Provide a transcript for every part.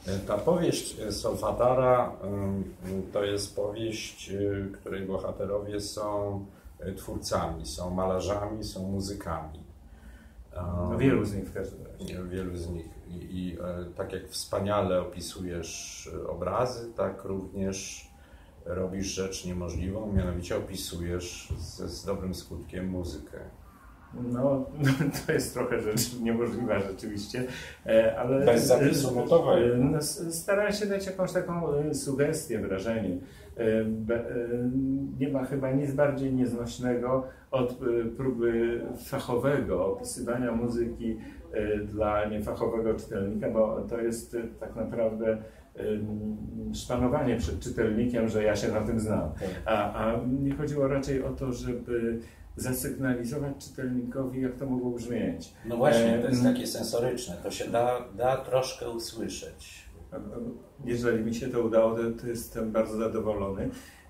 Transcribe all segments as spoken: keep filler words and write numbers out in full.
Ta powieść Solfatara to jest powieść, której bohaterowie są twórcami, są malarzami, są muzykami. No, wielu z nich w każdym razie. Wielu z nich. I, i tak jak wspaniale opisujesz obrazy, tak również robisz rzecz niemożliwą, mianowicie opisujesz z, z dobrym skutkiem muzykę. No, to jest trochę rzecz niemożliwa rzeczywiście, ale... Bez zapisu notowego. Starałem się dać jakąś taką sugestię, wrażenie. Nie ma chyba nic bardziej nieznośnego od próby fachowego opisywania muzyki dla niefachowego czytelnika, bo to jest tak naprawdę szpanowanie przed czytelnikiem, że ja się na tym znam. A, a mnie chodziło raczej o to, żeby zasygnalizować czytelnikowi, jak to mogło brzmieć. No właśnie, to jest takie sensoryczne, to się da, da troszkę usłyszeć. Jeżeli mi się to udało, to, to jestem bardzo zadowolony,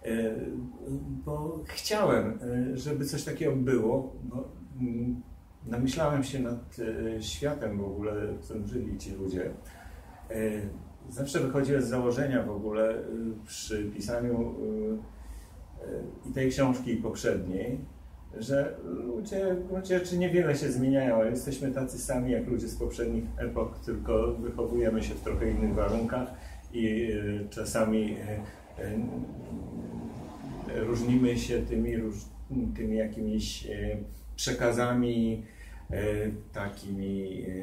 bo chciałem, żeby coś takiego było, bo namyślałem się nad światem w ogóle, w którym żyli ci ludzie. Zawsze wychodziłem z założenia w ogóle przy pisaniu i tej książki i poprzedniej, że ludzie w gruncie rzeczy niewiele się zmieniają. Jesteśmy tacy sami jak ludzie z poprzednich epok, tylko wychowujemy się w trochę innych warunkach i czasami różnimy się tymi, tymi jakimiś przekazami, takimi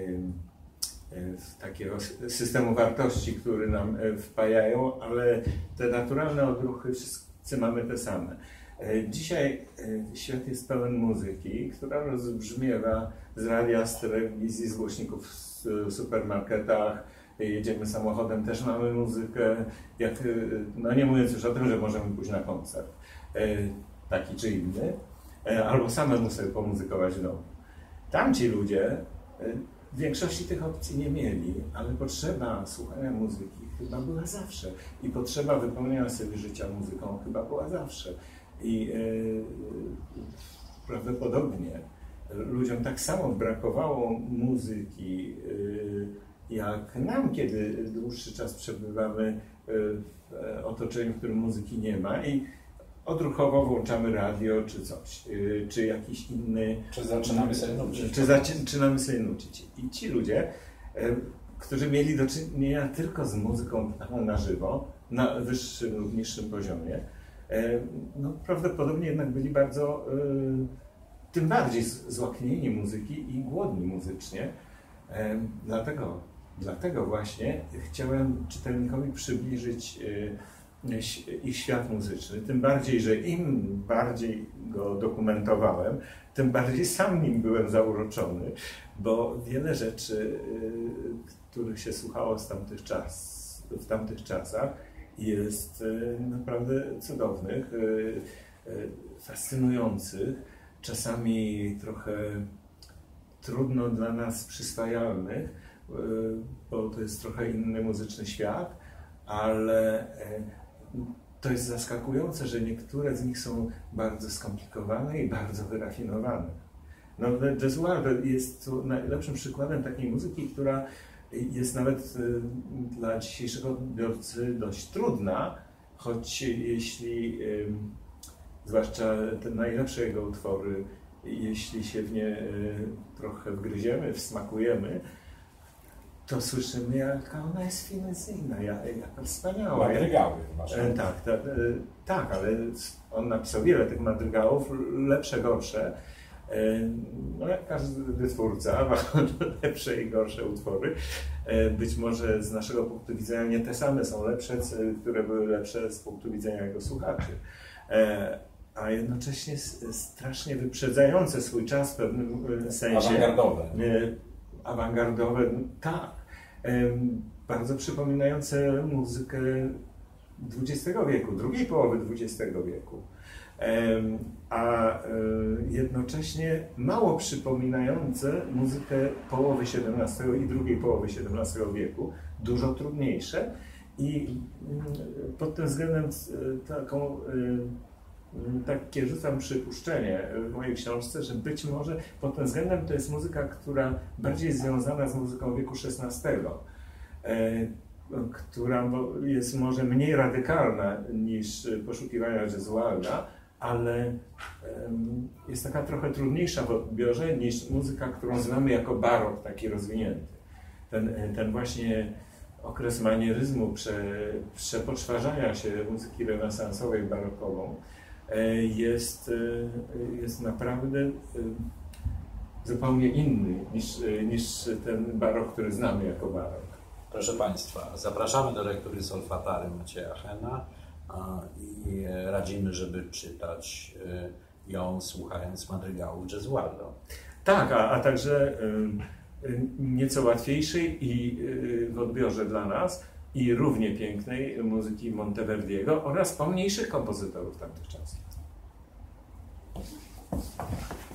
takiego systemu wartości, który nam wpajają, ale te naturalne odruchy wszyscy mamy te same. Dzisiaj świat jest pełen muzyki, która rozbrzmiewa z radia, z telewizji, z głośników w supermarketach. Jedziemy samochodem, też mamy muzykę, jak, no nie mówiąc już o tym, że możemy pójść na koncert, taki czy inny, albo samemu sobie pomuzykować w domu. Tamci ludzie w większości tych opcji nie mieli, ale potrzeba słuchania muzyki chyba była zawsze i potrzeba wypełniania sobie życia muzyką chyba była zawsze. I yy, prawdopodobnie ludziom tak samo brakowało muzyki, yy, jak nam, kiedy dłuższy czas przebywamy w otoczeniu, w którym muzyki nie ma i odruchowo włączamy radio czy coś, yy, czy jakiś inny... Czy zaczynamy sobie nucić. Czy zaczynamy sobie nucić. I ci ludzie, yy, którzy mieli do czynienia tylko z muzyką na żywo, na wyższym lub niższym poziomie, no, prawdopodobnie jednak byli bardzo, y, tym bardziej złaknieni muzyki i głodni muzycznie. E, dlatego, dlatego właśnie chciałem czytelnikowi przybliżyć y, ich świat muzyczny. Tym bardziej, że im bardziej go dokumentowałem, tym bardziej sam nim byłem zauroczony, bo wiele rzeczy, y, których się słuchało z tamtych czas, w tamtych czasach, jest naprawdę cudownych, fascynujących, czasami trochę trudno dla nas przyswajalnych, bo to jest trochę inny muzyczny świat, ale to jest zaskakujące, że niektóre z nich są bardzo skomplikowane i bardzo wyrafinowane. No, Jazz World jest tu najlepszym przykładem takiej muzyki, która jest nawet dla dzisiejszego odbiorcy dość trudna, choć jeśli, zwłaszcza te najlepsze jego utwory, jeśli się w nie trochę wgryziemy, wsmakujemy, to słyszymy, jaka ona jest finezyjna, jaka wspaniała. Madrygały masz. Tak, tak, tak, ale on napisał wiele tych madrygałów, lepsze, gorsze. No jak każdy twórca ma lepsze i gorsze utwory. Być może z naszego punktu widzenia nie te same są lepsze, które były lepsze z punktu widzenia jego słuchaczy. A jednocześnie strasznie wyprzedzające swój czas w pewnym sensie. Awangardowe. Awangardowe, tak. Bardzo przypominające muzykę dwudziestego wieku, drugiej połowy dwudziestego wieku. A jednocześnie mało przypominające muzykę połowy siedemnastego i drugiej połowy siedemnastego wieku, dużo trudniejsze i pod tym względem taką, takie rzucam przypuszczenie w mojej książce, że być może pod tym względem to jest muzyka, która bardziej jest związana z muzyką wieku szesnastego. która jest może mniej radykalna niż poszukiwania Gesualda, ale jest taka trochę trudniejsza w odbiorze niż muzyka, którą znamy jako barok, taki rozwinięty. Ten, ten właśnie okres manieryzmu, prze, przepoczwarzania się muzyki renesansowej, barokową jest, jest naprawdę zupełnie inny niż, niż ten barok, który znamy jako barok. Proszę Państwa, zapraszamy do lektury Solfatary Macieja Hena i radzimy, żeby czytać ją słuchając madrygału Gesualdo. Tak, a, a także nieco łatwiejszej i w odbiorze dla nas i równie pięknej muzyki Monteverdiego oraz pomniejszych kompozytorów tamtych czasów.